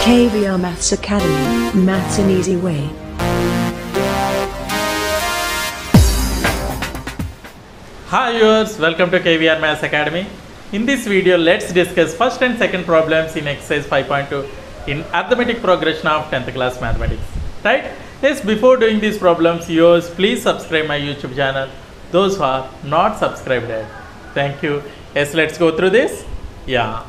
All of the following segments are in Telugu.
KVR Maths Academy, Maths an Easy Way. Hi viewers, welcome to KVR Maths Academy. In this video, let's discuss first and second problems in exercise 5.2 in arithmetic progression of 10th class mathematics. Right? Yes, before doing these problems, viewers, please subscribe my YouTube channel. Those who are not subscribed yet. Thank you. Yes, let's go through this. Yeah.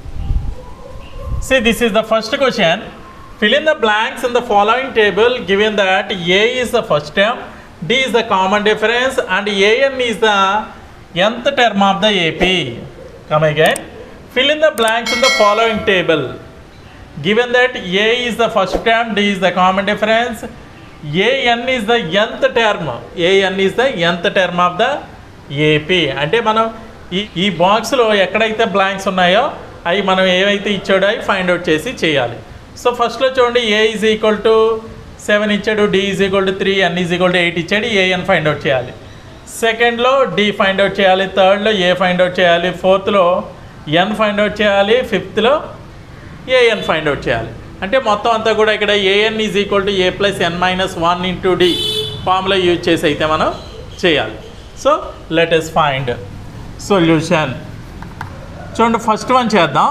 See, this is the first question. Fill in the blanks in the following table given that A is the first term, D is the common difference and AN is the nth term of the AP. Come again. Fill in the blanks in the following table. Given that A is the first term, D is the common difference, AN is the nth term. AN is the nth term of the AP. అంటే మనం ఈ బాక్స్లో ఎక్కడైతే బ్లాంక్స్ ఉన్నాయో అవి మనం ఏవైతే ఇచ్చాడో అవి ఫైండ్ అవుట్ చేసి చేయాలి. సో ఫస్ట్లో చూడండి A ఈజ్ ఈక్వల్ టు 7 ఇచ్చాడు, D is equal to 3, N is equal to 8 ఇచ్చాడు, AN ఫైండ్ అవుట్ చేయాలి. సెకండ్లో D ఫైండ్ అవుట్ చేయాలి, థర్డ్లో A ఫైండ్ అవుట్ చేయాలి, ఫోర్త్లో N ఫైండ్ అవుట్ చేయాలి, ఫిఫ్త్లో AN ఫైండ్ అవుట్ చేయాలి. అంటే మొత్తం అంతా కూడా ఇక్కడ AN is equal to A plus N minus 1 into D formula use చేసి అయితే మనం చేయాలి. So let us find solution. చూడండి ఫస్ట్ వన్ చేద్దాం.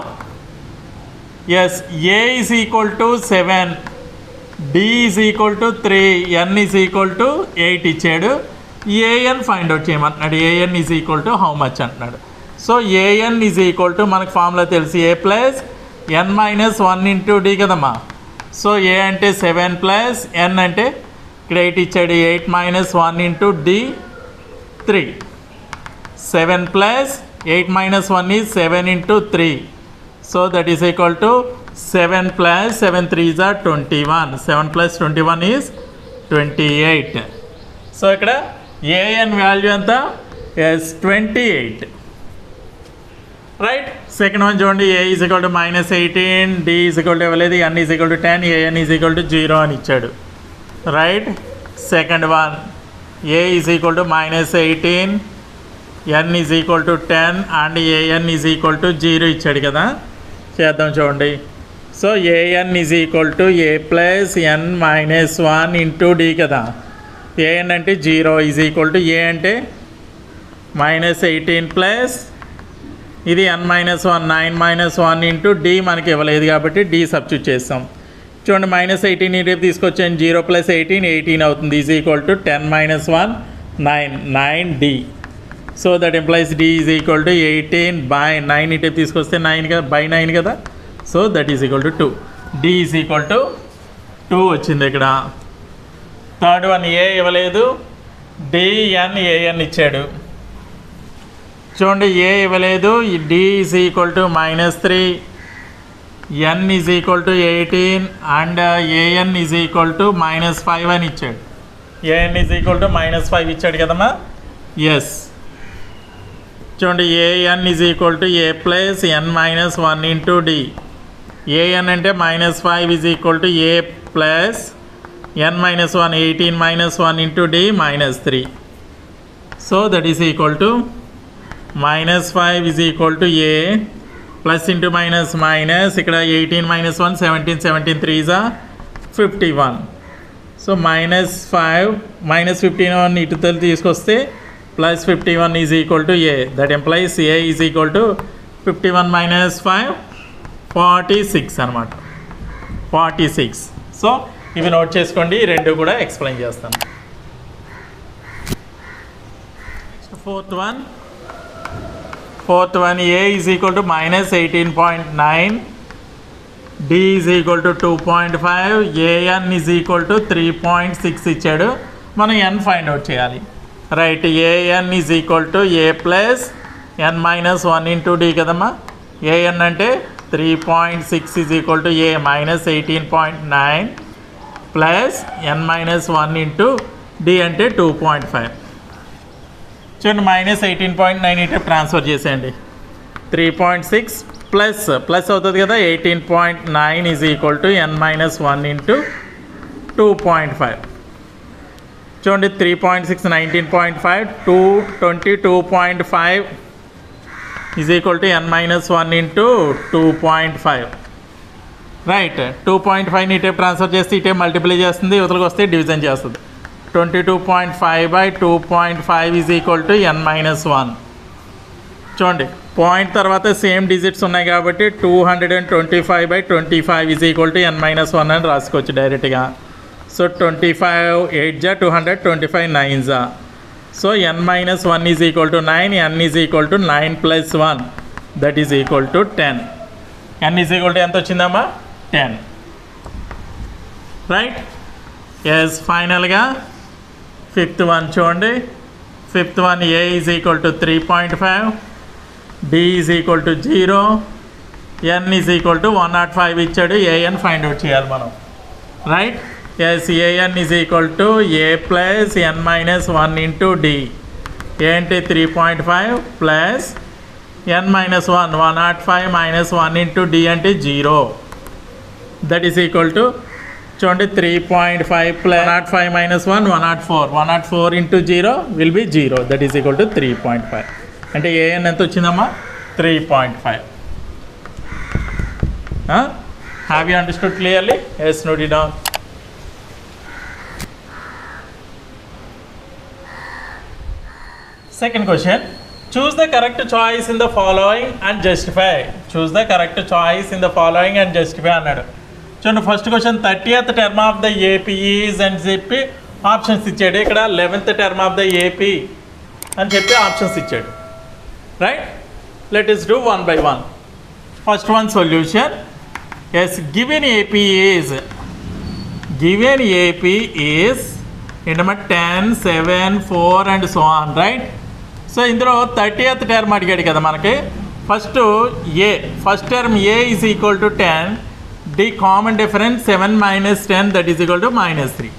Yes, A is equal to 7, D is equal to 3, N is equal to 8 ఇచ్చాడు. AN ఫైండ్ అవుట్ చేయమంటున్నాడు. AN is equal to how much అంటున్నాడు. So AN is equal to మనకు ఫార్ములా తెలిసి A plus N minus 1 into D కదమ్మా. సో A అంటే 7 ప్లస్ N అంటే ఇక్కడ 8 ఇచ్చాడు, 8 minus 1 into D 3. 7 plus 8 minus 1 is 7 into 3. So that is equal to 7 plus 7 3s are 21. 7 plus 21 is 28. So ఇక్కడ AN value ఎంత? Yes, 28. Right? Second one చూడండి, A is equal to minus 18, D is equal to ఇవ్వలేదు, N is equal to 10, AN is equal to 0 అని ఇచ్చాడు. Right? Second one, A is equal to minus 18, N is equal to 10 and AN is equal to 0 ఇచ్చాడు కదా. చేద్దాం చూడండి. So AN is equal to A plus N minus 1 into D కదా. AN అంటే 0 is equal to A అంటే మైనస్ 18 ప్లస్ ఇది N minus 1 9 minus 1 into D మనకి ఇవ్వలేదు కాబట్టి D సబ్స్టిట్యూట్ చేస్తాం. చూడండి మైనస్ 18 రేపు తీసుకొచ్చాను, 0 ప్లస్ 18 అవుతుంది, is equal to 10 minus 1 9D. So that implies D is equal to 18 by 9 ఇటే తీసుకొస్తే 9 కదా, బై 9 కదా. So that is equal to 2. D is equal to 2 వచ్చింది ఇక్కడ. థర్డ్ వన్ A ఇవ్వలేదు, DN AN ఇచ్చాడు. చూడండి A ఇవ్వలేదు, D is equal to minus 3, N is equal to 18 and AN is equal to minus 5 అని ఇచ్చాడు. AN is equal to minus 5 ఇచ్చాడు కదమ్మా. ఎస్, చూడండి AN is equal to A plus N minus 1 into D. AN అంటే minus 5 is equal to A plus N minus 1 18 minus 1 into D minus 3. So that is equal to minus 5 is equal to A plus into minus minus ఇక్కడ 18 minus 1 17 17 3s are 51. So minus 5 minus 51 ఇటు తీసుకొస్తే plus 51 is equal to A. That implies A is equal to 51 minus 5 46 అనమాట. 46. సో ఇవి నోట్ చేసుకోండి, రెండు కూడా ఎక్స్ప్లెయిన్ చేస్తాను. Fourth one A is equal to minus 18.9, D is equal to 2.5, AN is equal to 3.6 ఇచ్చాడు. మనం N ఫైండ్ అవుట్ చేయాలి. Right, AN is equal to A plus N minus 1 into D కదమ్మా. AN అంటే 3.6 is equal to A minus 18.9 plus N minus 1 into D అంటే 2.5. చూడండి మైనస్ 18.9 ఇటు ట్రాన్స్ఫర్ చేసేయండి. 3.6 ప్లస్ అవుతుంది కదా, 18.9 is equal to N minus 1 into 2.5. చూడండి 3.6 19.5 22.5 is equal to n minus 1 into 2.5. Right 2.5ని ఇటే ట్రాన్స్ఫర్ చేస్తే ఇటే మల్టిప్లై చేస్తుంది, ఇవతలకు వస్తే డివిజన్ చేస్తుంది. 22.5/2.5 ఈజ్ ఈక్వల్ టు n-1. చూడండి పాయింట్ తర్వాత సేమ్ డిజిట్స్ ఉన్నాయి కాబట్టి 225/25 ఈజ్ ఈక్వల్ టు n-1 అని రాసుకోవచ్చు డైరెక్ట్గా. సో 25 8 జా 200, 25 9 జా. So n-1 is equal to 9, n is equal to 9 + 1 that is equal to 10. n is equal to ఎంత వచ్చిందమ్మా 10. రైట్. ఎస్ ఫైనల్గా ఫిఫ్త్ వన్ చూడండి. Fifth one a is equal to 3.5, d is equal to 0, n is equal to 105 ఇచ్చాడు. an ఫైండ్ అవుట్ చేయాలి మనం. Right. Yes an is equal to a plus n-1 into d. ఏంటి 3.5 plus n-1 105 minus 1 into d అంటే 0. దట్ ఈస్ ఈక్వల్ టు చూడండి 3.5 plus 105 minus 1 104 into 0 will be 0. That is equal to 3.5. అంటే an ఎంత వచ్చిందమ్మా 3.5. Have you understood clearly? Yes, note it down. Second question, choose the correct choice in the following and justify. Choose the correct choice in the following and justify అన్నాడు. చూడండి first question 30th term of the AP is అని చెప్పి ఆప్షన్స్ ఇచ్చాడు. ఇక్కడ 11th term of the AP అని చెప్పి ఆప్షన్స్ ఇచ్చాడు. Right. Let us do one by one. First one solution. Yes, given AP is ఏంటమ్మా 10, 7, 4 and so on. Right. So ఇందులో 30th టర్మ్ అడిగాడు కదా మనకి. First term a is equal to 10, the common difference 7 minus 10 that is equal to -3.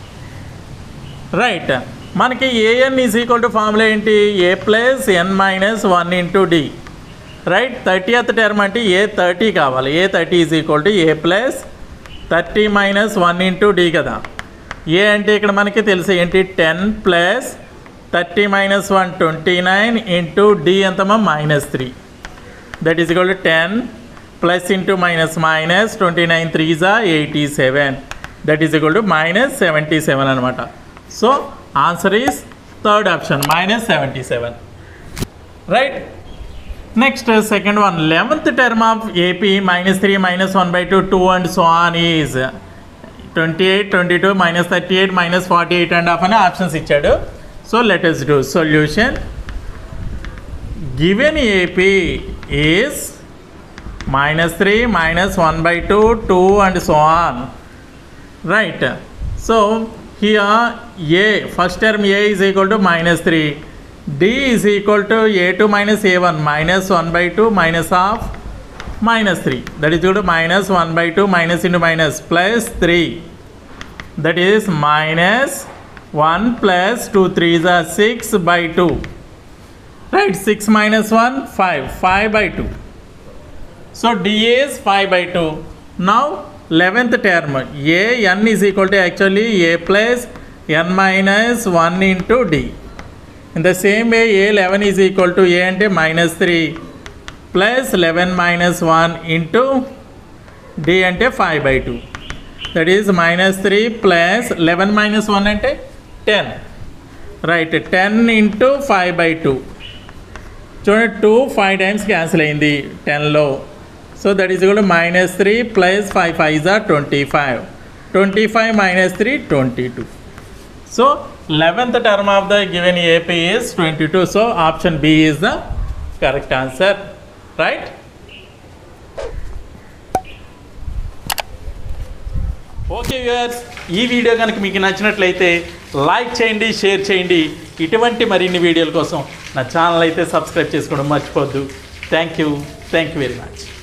Right. మనకి an is equal to formula ఏంటి a plus n-1 into d. Right. 30th term అంటే a 30 కావాలి. a 30 is equal to a plus 30 minus 1 into d కదా. ఏ అంటే ఇక్కడ మనకి తెలుసు ఏంటి 10 ప్లస్ 30 మైనస్ 1 29 ఇంటూ d ఎంతమా -3. That is equal to 10 plus into minus 29 3 87. That is equal to -77 అనమాట. So answer is third option -77. Right. Next second one 11th term of AP -3 -1/2 2 and so on ఈజ్ 28, 22, -38, -48 and half అని ఆప్షన్స్ ఇచ్చాడు. So let us do solution. Given AP is -3, -1/2, 2 and so on. Right. So here a first term a is equal to -3, d is equal to a2 minus a1 -1/2 minus half -3. That is equal to -1/2 minus into minus plus 3. That is -1 plus 2 3s are 6/2. Right. 6 minus 1 5/2. So d is 5/2. Now 11th term n is equal to actually a plus n-1 into d. In the same way a11 is equal to a అంటే -3 plus 11 minus 1 into d అంటే 5/2. That is -3 plus 11 minus 1 అంటే 10. Right. 10 into 5/2. చూడండి 2 5 times క్యాన్సిల్ అయింది 10లో. So that is equal to -3 plus 5 5s are 25. 25 minus 3 22. So 11th term of the given AP is 22. So option B is the correct answer. Right. Okay viewers, ఈ వీడియో కనుక మీకు నచ్చినట్లయితే లైక్ చేయండి, షేర్ చేయండి. ఇటువంటి మరిన్ని వీడియోల కోసం నా ఛానల్ అయితే సబ్స్క్రైబ్ చేసుకోవడం మర్చిపోవద్దు. Thank you very much.